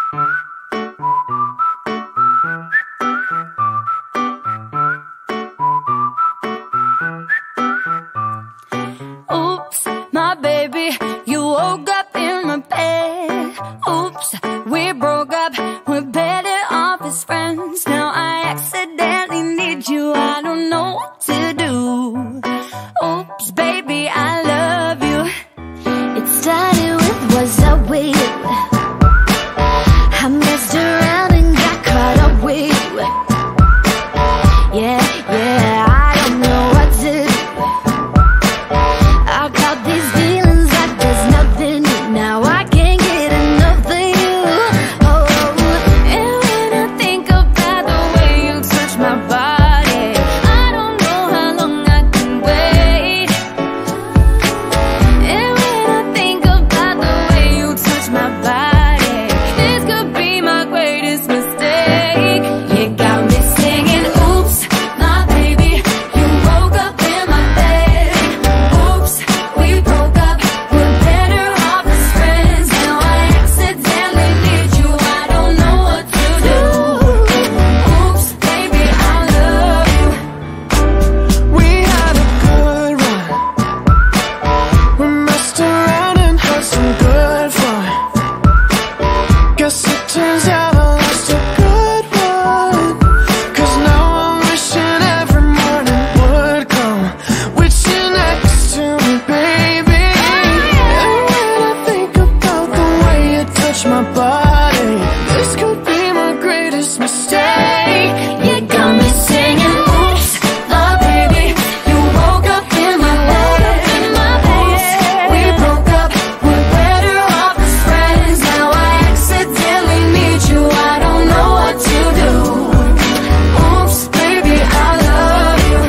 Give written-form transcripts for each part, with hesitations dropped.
Oops, my baby, you woke up in my bed. Oops, we broke up, we're better off as friends. Now I accidentally need you, I don't know what to do. Oops, baby, I love you. It started with what's up with you. I messed around and got caught up with you. Yeah, yeah, I don't know what to do. I got these feelings like there's nothing new. Now I can't get enough of you. Oh, and when I think about the way you touch my body, I don't know how long I can wait. And when I think about the way you touch my body, this could be my greatest mistake. You got me singing, oops, my baby, you woke up in my bed. Oops, we broke up, we're better off as friends. Now I accidentally need you, I don't know what to do. Oops, baby, I love you. We had a good run. We messed around and had some good fun. Guess it turns out I lost a good one. 'Cause now I'm wishing every morning would come with you next to me, baby. And when I think about the way you touch my body, this could be my greatest mistake. You got me singing, oops, my baby, you woke up in my bed. Oops, we broke up, we're better off as friends. Now I accidentally need you, I don't know what to do. Oops, baby, I love you.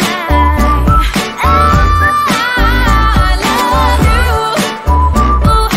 Ooh, I love you. Ooh,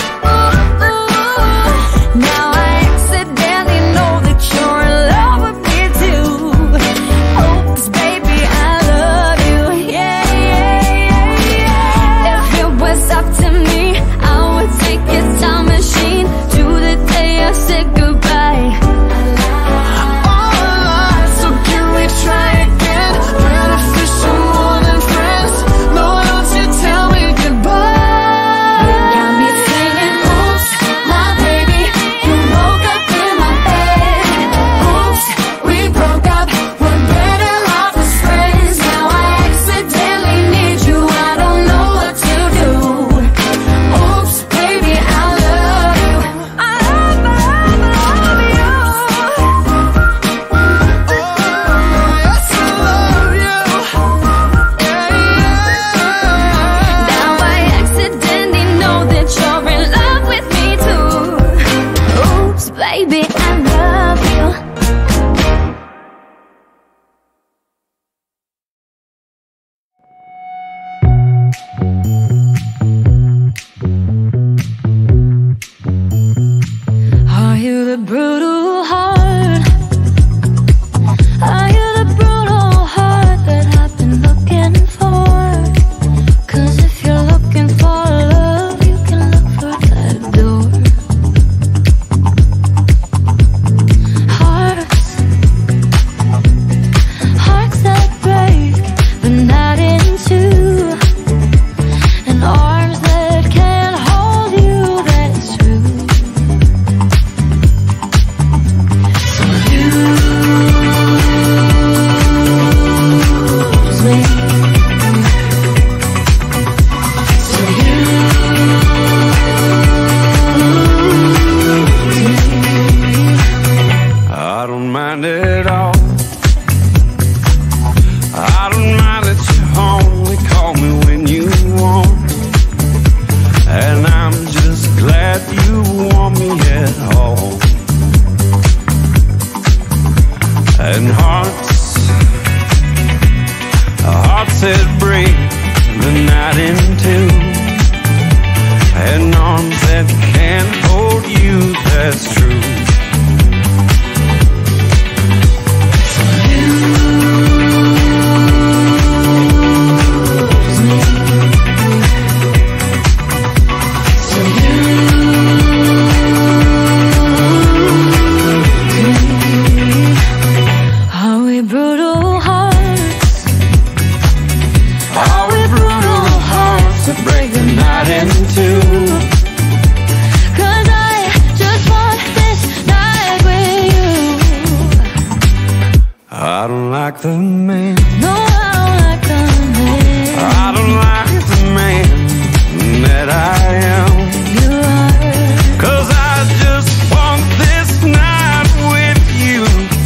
like the man. No, I don't like the man. I don't like the man that I am. You are. 'Cause I just want this night with you.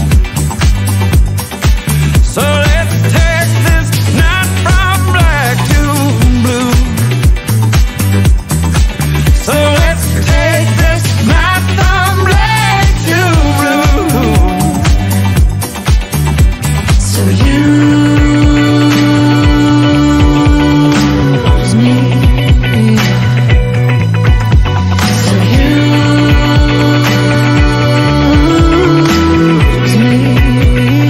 So let's take this night from black to blue. So let's take this night from black to blue. So you me. So you me.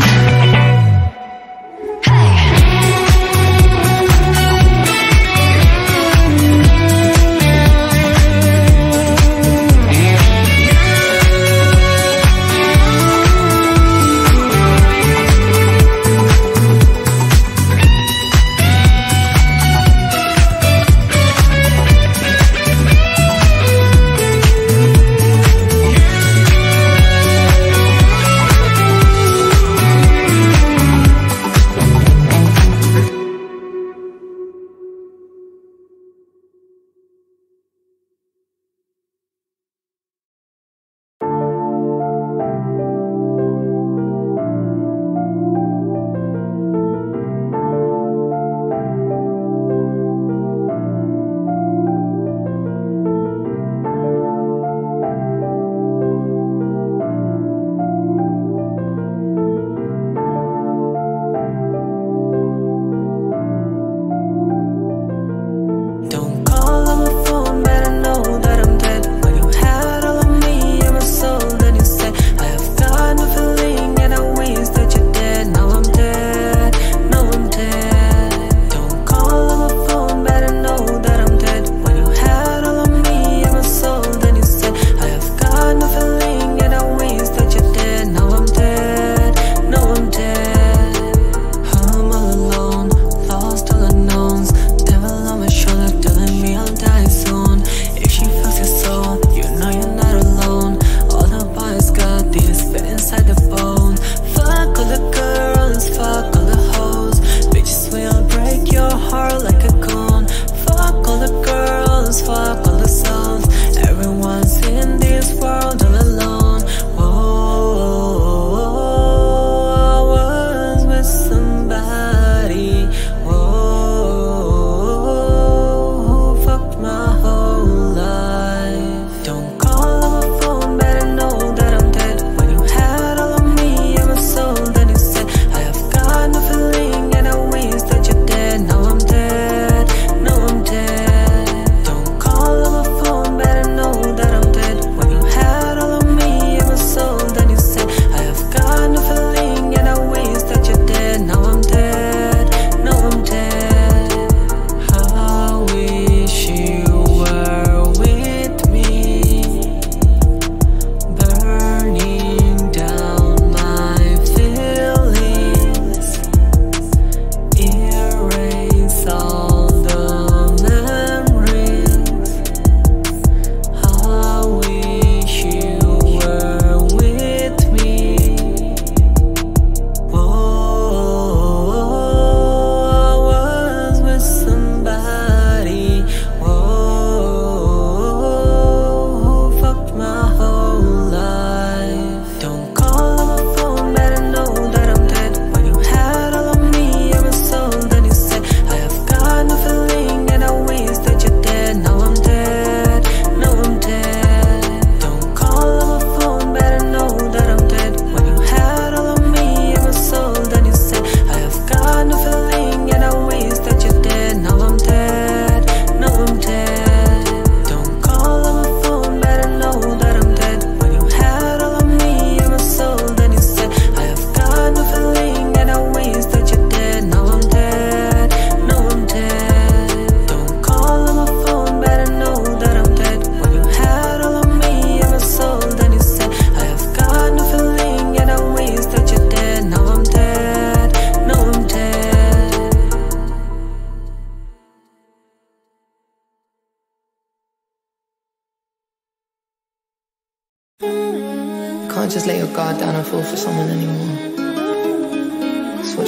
Can't just let your guard down and fall for someone anymore. That's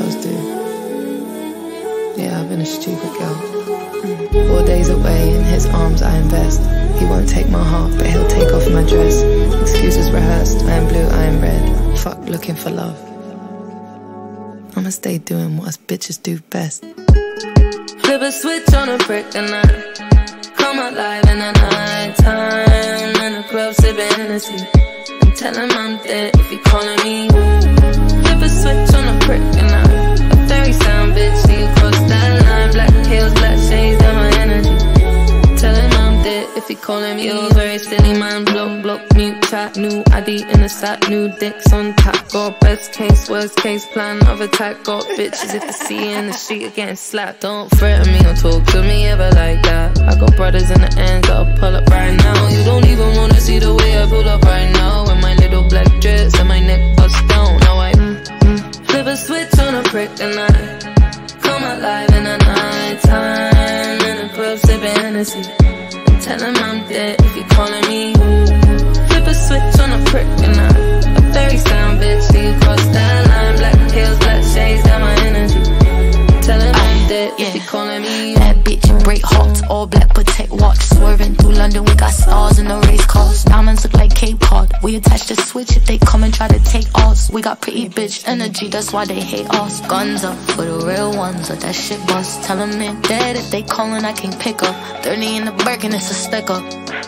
girls do. Yeah, I've been a stupid girl. 4 days away, in his arms I invest. He won't take my heart, but he'll take off my dress. Excuses rehearsed, I am blue, I am red. Fuck looking for love. I'ma stay doing what us bitches do best. Flip a switch on a brick and I come alive in the night time. In the club sipping Hennessy and tell him I'm dead if he calling me. Flip a switch on a brick and I a fairy sound bitch. See you cross that line. Black heels, black shades, and my energy. Tell him I'm dead if he calling me. You're very silly man. Block, mute, chat. New ID in the sack. New dicks on tap. Got best case, worst case plan of attack. Got bitches if you see in the street getting slapped. Don't threaten me or talk to me ever like that. I got brothers in the ends that'll pull up right now. You don't even wanna see the way I pull up right now. With my little black dress and my neck bust down. Now I flip a switch on a brick and I come alive in the night time. In the club sipping Hennessy and tell him I'm dead if he calling me. Flip a switch on a prick and I a fairy sound bitch. See you cross that line. Black heels, black shades, got my energy. Tell him I'm dead if he calling me. Bad bitch, break hearts, all black protect watch. Swerving through London, we got stars in the race cars. Diamonds look like Cape Cod. We attach the switch if they come and try to take ours. We got pretty bitch energy, that's why they hate us. Guns up for the real ones, let that shit bust. Tell them they're dead if they callin', I can pick up. 30 in the Birkin, it's a sticker.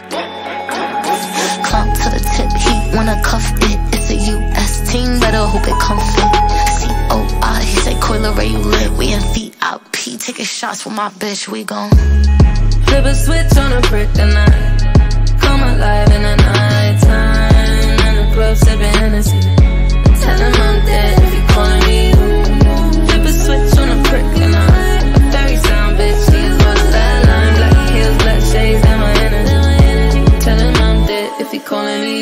Climb to the tip, he wanna cuff it. It's a US team, better hope it come fit. COI, he say Coiler Ray, you lit. We in VIP, taking shots with my bitch, we gon' flip a switch on a brick and I come alive in the night time. In the club sipping Hennessy and tell him I'm dead if he calling me. Flip a switch on a brick and I a fairy sound bitch. See you cross that line. Black heels, black shades, and my energy. Tell him I'm dead if he calling me.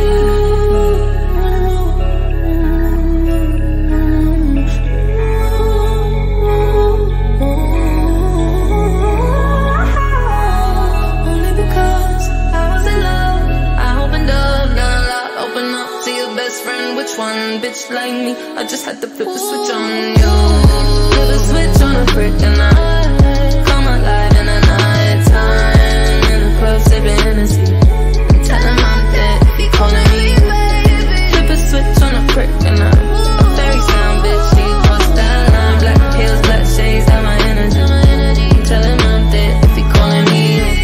One bitch like me, I just had to flip the switch on you. Flip a switch on a brick and I come alive in the night time. In the club sipping Hennessy and tell him I'm dead if he calling me. Flip a switch on a brick and I a fairy sound bitch. See you cross that line. Black heels, black shades, got my energy. Tell him I'm dead if he calling me.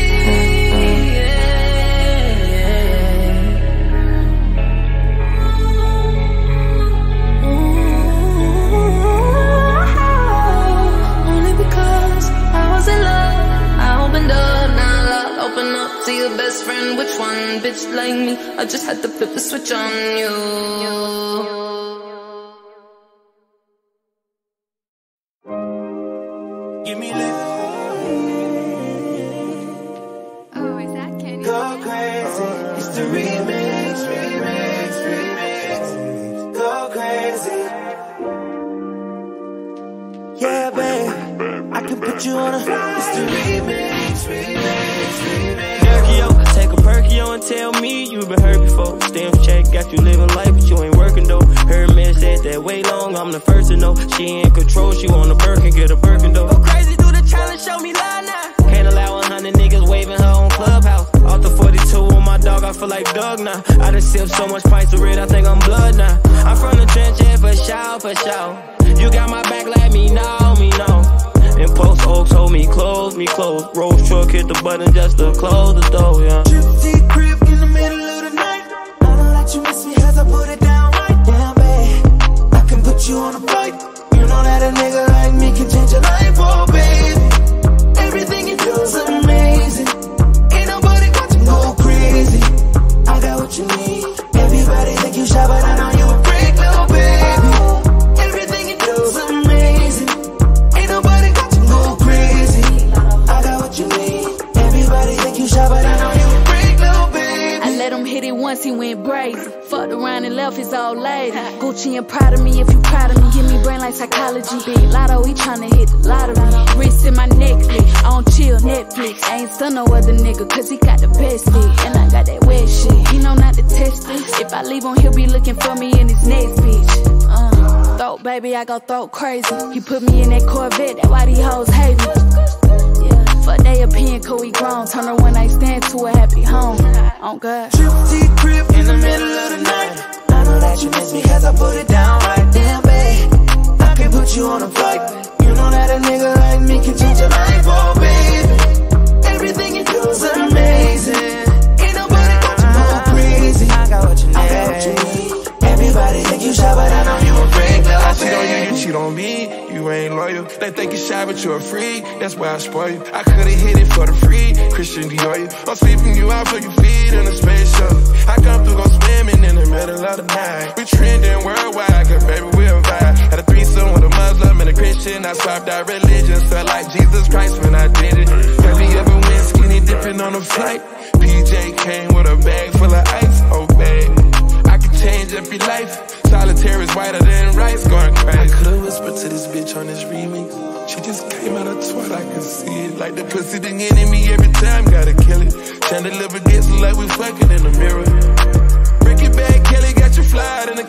See your best friend, which one bitch like me? I just had to flip the switch on you. Give me lit. Oh, is that Kenny? Go crazy. It's the remix. Go crazy. Yeah, babe, I can put you on a. It's the remix. Take a Perkio and tell me you been hurt before. Stem check, got you living life, but you ain't working though. Her man said that way long, I'm the first to know. She in control, she want a Birkin, get a Birkin though. Go crazy, do the challenge, show me love now. Can't allow 100 niggas waving her on Clubhouse. Off the 42 on my dog, I feel like Doug now. I done sipped so much pints of red, I think I'm blood now. I'm from the trench, yeah, for sure. You got my back, let me know, And post oaks hold me close. Rose truck hit the button just to close the door, yeah. Gypsy crib in the middle of the night. I don't let you miss me as I put it down right down, babe. I can put you on a flight. You know that a nigga like me can change your life, oh baby. Everything you do is amazing. Ain't nobody got to go crazy. I got what you need. Everybody think you shy, but I know you a freak, little baby. Everything you do is amazing. Ain't nobody got to go crazy. I got what you need. Everybody think you shy, but I know you a freak, little baby. I let him hit it once, he went brazy. Fucked around and left his old lady. Gucci and proud of me if you proud of me. Give me brain like psychology. Big lotto, he tryna hit the lottery. Wrist in my necklace, I don't chill Netflix. I ain't stun no other nigga, cause he got the best dick. And I got that wet shit, he know not to test this. If I leave him, he'll be looking for me in his next bitch. throat, baby, I go throat crazy. He put me in that Corvette, that's why these hoes hate me. Yeah, fuck they opinion, cause we grown. Turn a one night stand to a happy home. On God. Trip to your crib in the middle of the night. I know that you miss me cause I put it down right. Damn, babe, I can put you on a flight. You know that a nigga like me can change your life, oh baby. Everything you do is amazing. Ain't nobody got you more crazy. I got what you need. I got what you need. Everybody think you shy, but I know you a freak. I cheat on you, you cheat on me. You ain't loyal. They think you shy, but you're a freak. That's why I spoil you. I could've hit it for the free. Christian Dior, I'm sweeping you out for your feet in a space shuttle. I come through, go swimming in the middle of the night. We trending worldwide, cause baby we'll vibe. Had a threesome with a Muslim and a Christian. I swapped out religions, felt like Jesus Christ when I did it. Have you ever went skinny dipping on a flight? PJ came with a bag full of ice, oh babe. Change up your life. Solitaire is whiter than rice, going crazy. I could've whispered to this bitch on this remix. She just came out of twat, I could see it. Like the pussy the enemy every time, gotta kill it. Chandelier gets like we fucking in the mirror. Break it back, Kelly got you fly in the